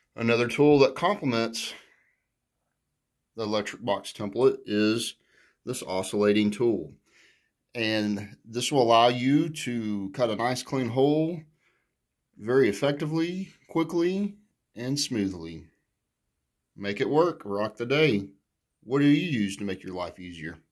Another tool that complements the electric box template is this oscillating tool. And this will allow you to cut a nice clean hole very effectively, quickly, and smoothly. Make it work, rock the day. What do you use to make your life easier?